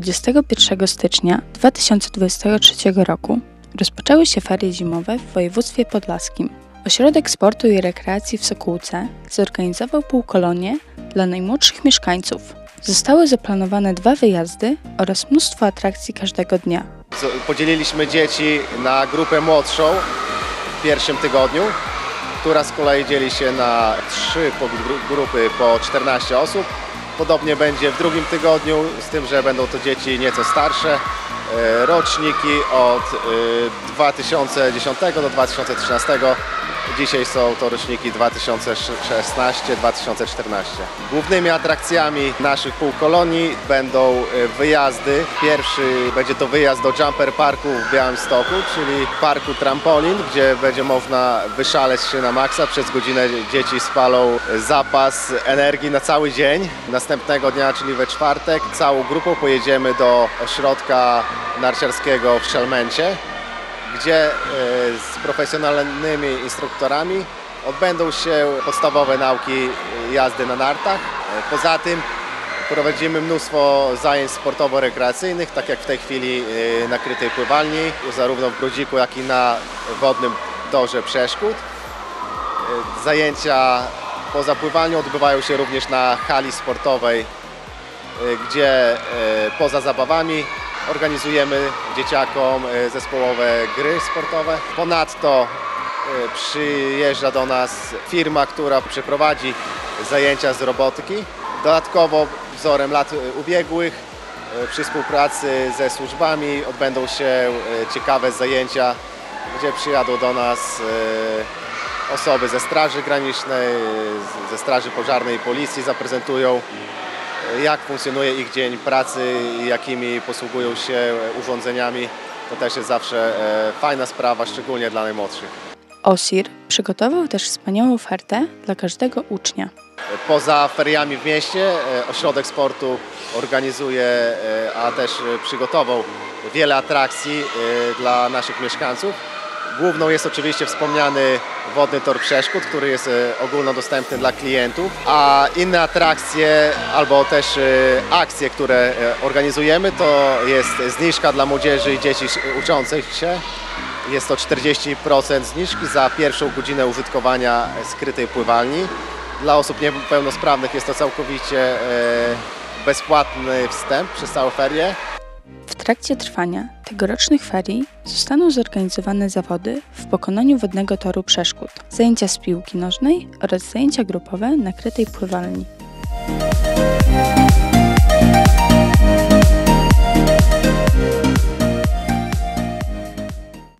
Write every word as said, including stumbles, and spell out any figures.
dwudziestego pierwszego stycznia dwa tysiące dwudziestego trzeciego roku rozpoczęły się ferie zimowe w województwie podlaskim. Ośrodek Sportu i Rekreacji w Sokółce zorganizował półkolonie dla najmłodszych mieszkańców. Zostały zaplanowane dwa wyjazdy oraz mnóstwo atrakcji każdego dnia. Podzieliliśmy dzieci na grupę młodszą w pierwszym tygodniu, która z kolei dzieli się na trzy grupy po czternaście osób. Podobnie będzie w drugim tygodniu, z tym, że będą to dzieci nieco starsze, roczniki od dwa tysiące dziesiątego do dwa tysiące trzynastego. Dzisiaj są to roczniki dwa tysiące szesnasty do dwa tysiące czternastego. Głównymi atrakcjami naszych półkolonii będą wyjazdy. Pierwszy będzie to wyjazd do Jumper Parku w Białymstoku, czyli parku trampolin, gdzie będzie można wyszaleć się na maksa. Przez godzinę dzieci spalą zapas energii na cały dzień. Następnego dnia, czyli we czwartek, całą grupą pojedziemy do ośrodka narciarskiego w Szelmencie, gdzie z profesjonalnymi instruktorami odbędą się podstawowe nauki jazdy na nartach. Poza tym prowadzimy mnóstwo zajęć sportowo-rekreacyjnych, tak jak w tej chwili na krytej pływalni, zarówno w Brodziku, jak i na wodnym torze przeszkód. Zajęcia poza pływalnią odbywają się również na hali sportowej, gdzie poza zabawami organizujemy dzieciakom zespołowe gry sportowe. Ponadto przyjeżdża do nas firma, która przeprowadzi zajęcia z robotyki. Dodatkowo wzorem lat ubiegłych przy współpracy ze służbami odbędą się ciekawe zajęcia, gdzie przyjadą do nas osoby ze Straży Granicznej, ze Straży Pożarnej i Policji, zaprezentują, jak funkcjonuje ich dzień pracy i jakimi posługują się urządzeniami. To też jest zawsze fajna sprawa, szczególnie dla najmłodszych. O S I R przygotował też wspaniałą ofertę dla każdego ucznia. Poza feriami w mieście Ośrodek Sportu organizuje, a też przygotował wiele atrakcji dla naszych mieszkańców. Główną jest oczywiście wspomniany wodny tor przeszkód, który jest ogólnodostępny dla klientów, a inne atrakcje albo też akcje, które organizujemy, to jest zniżka dla młodzieży i dzieci uczących się. Jest to czterdzieści procent zniżki za pierwszą godzinę użytkowania skrytej pływalni. Dla osób niepełnosprawnych jest to całkowicie bezpłatny wstęp przez całe ferie. W trakcie trwania tegorocznych ferii zostaną zorganizowane zawody w pokonaniu wodnego toru przeszkód, zajęcia z piłki nożnej oraz zajęcia grupowe na krytej pływalni.